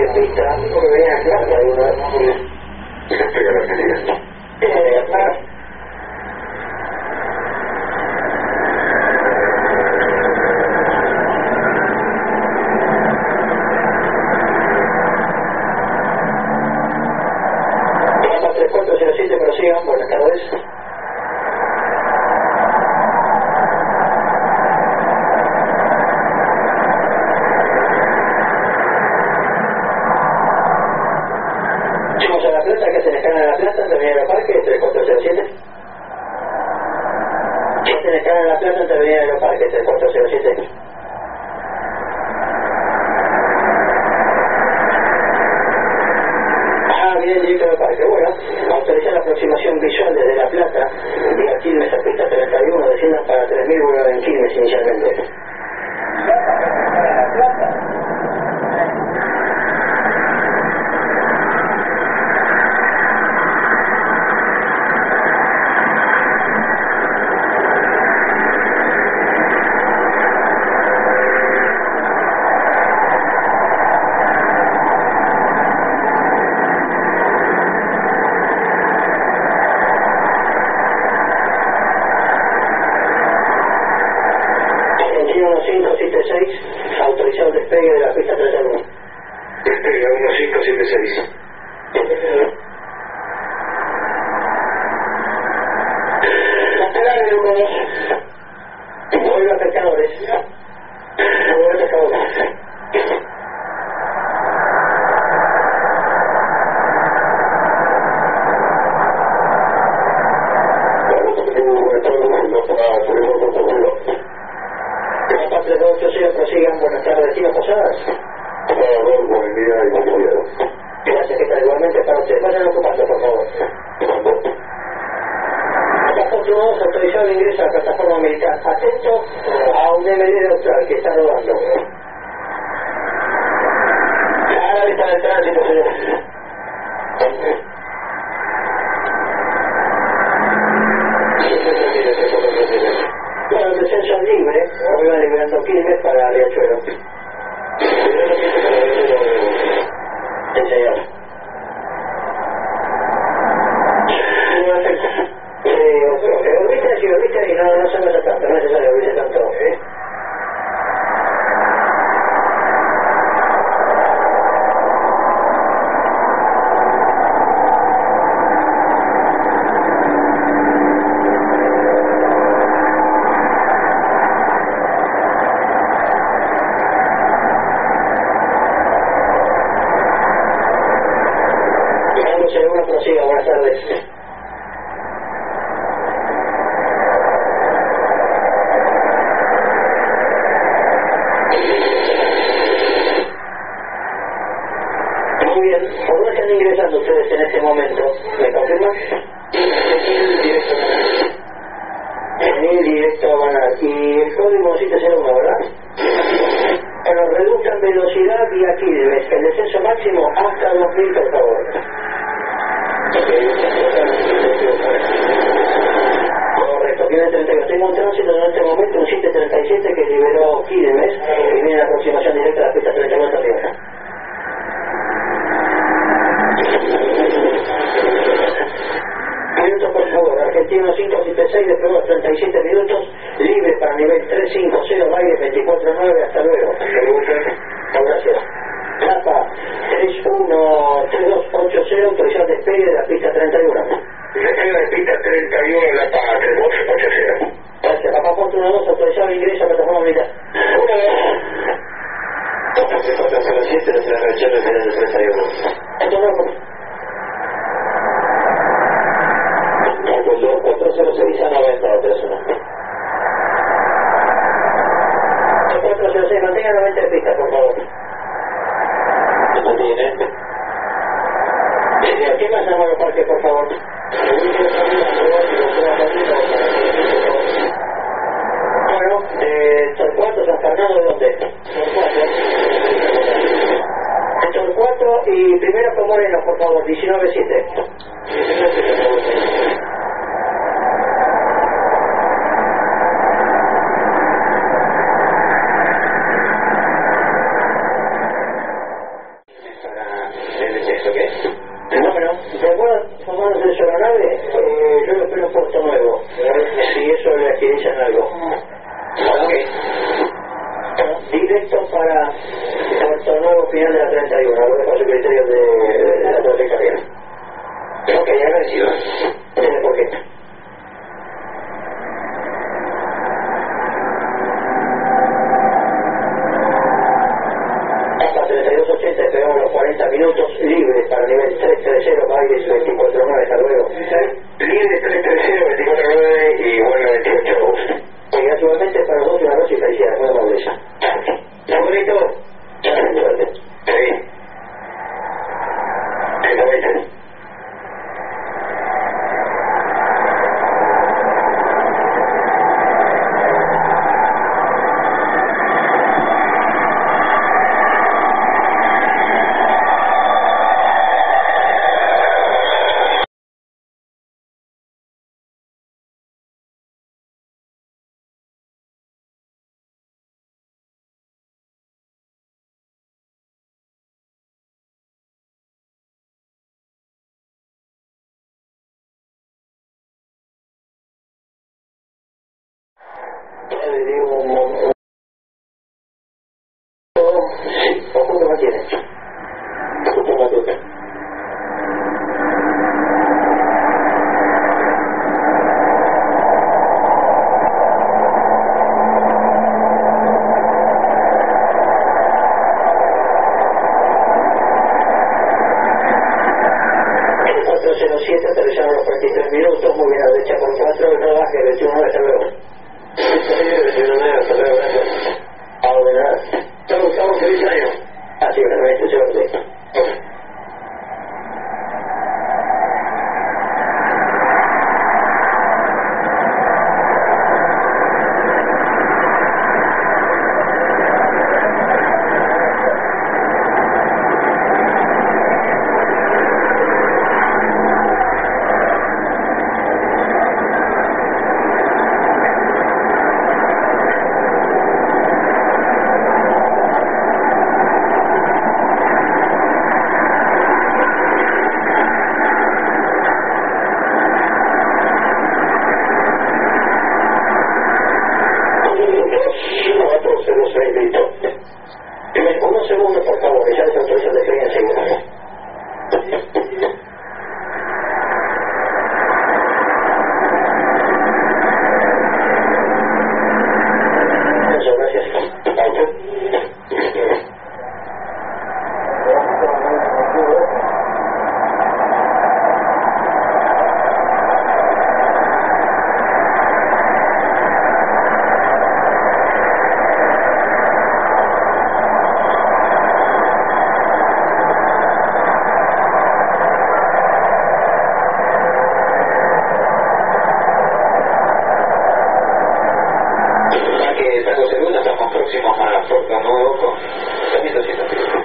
pista, porque venía claro, alguna vez. Estoy a la salida. Llama 3407, prosigan, buenas tardes. Llegamos a La Plata, que se les escala en La Plata, Avenida Aeroparque, 3407. Que se les escala en La Plata, Avenida Aeroparque, 3407. Bien, directo del parque. Bueno, autorizar la aproximación visual desde La Plata, vía Quilmes a pista 31, desciendan para 3000, vuelvan en Quilmes inicialmente. Argentina 1576, autorizado el despegue de la pista 31. Despegue a 1576. Lateral número 2. Vuelve a pescadores. Vuelve a pescadores. Mapa 3280, prosigan, buenas tardes, destinos Posadas. Buen día y buen día. Gracias, que tal igualmente para ustedes. Vayan ocupando, por favor. Afortunados, autorizado el ingreso a la plataforma militar. Atento a un MD austral que está rodando. A la vista del tránsito, señor. Bueno, el descenso es libre, hoy van liberando Quilmes para Riachuelo. Sí, señor. Viste y no se me tanto, no es necesario olvide tanto. Seguro prosiga, buenas tardes. Muy bien, ¿por dónde están ingresando ustedes en este momento? ¿Me confirman? En el directo van aquí. El código 701, ¿verdad? Bueno, reduzcan velocidad vía Quilmes. El descenso máximo hasta 2000, por favor. Correcto, tiene 32. Tengo un tránsito en este momento, un 737 que liberó Quilmes y viene la aproximación directa a la pista 39 arriba. Minutos, por favor. Argentino 576, despegó a 37 minutos, libre para nivel 350, aire 24-9, hasta luego. Gracias. Tapa 313280, autorizado despegue de la pista 31. Despegue de pista 31, la PA 3280. Gracias. Papá Ponto 12, autorizado el ingreso a plataforma militar. Una vez. 407, nuestra reacción es el 31. Esto no, 406 a 90, 31. 406, mantenga 90 de pista, por favor. Mantiene. ¿Qué más en el parque, por favor? Bueno, Torcuato, San Fernando, ¿de dónde? Torcuato y primero con Moreno, por favor, 19-7. 49, yo le espero un puesto nuevo. Si eso le agilizan algo. Ok. Directo para Puerto Nuevo, final de la 31. Lo dejo a su criterio de la trayectoria. Ok, agradecido. ¿Tiene por qué? Hasta 3280, esperamos los 40 minutos libres para nivel 330, Baires 24.9, hasta luego. Libre 330, 24.9 y vuelo 28. Y naturalmente para los dos una noche y felicidades, muy amable ella. ¿Está bonito? Suerte. Sí. Exactamente. Ya le digo un sí, ¿cuánto más tiene? ¿Cuánto más toca? El 407, aterrizamos los 43 minutos, muy bien a la derecha por 4, no baje, 21, hasta luego. Hasta luego, gracias. Ahora de nada. Estamos feliz año. Así, realmente, suerte. Unos segundos, por favor, que ya les autorizo el despegue enseguida. Eso, gracias. A usted. Ya que estamos seguros, estamos próximos a Puerto Nuevo. También 200 kilómetros.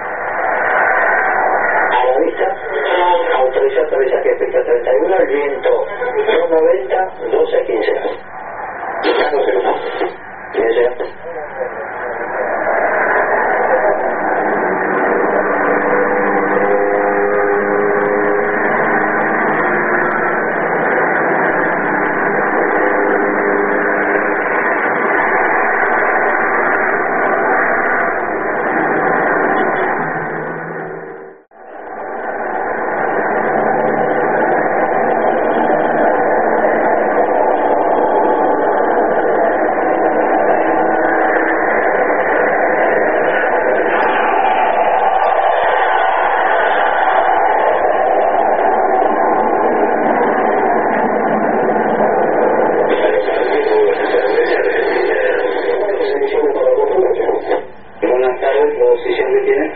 A la vista, autorizar aterrizaje pista 31, el viento 290, 12 a 15. Estamos seguros. Bien, sea. Buenas tardes, la posición que tiene.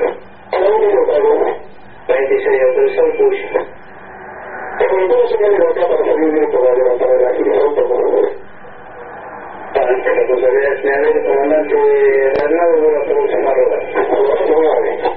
26, autorizado el push. Te comentamos una libertad para salir bien para levantar el agilizador, por favor. Para la responsabilidad general del comandante Bernardo de la producción Marroda.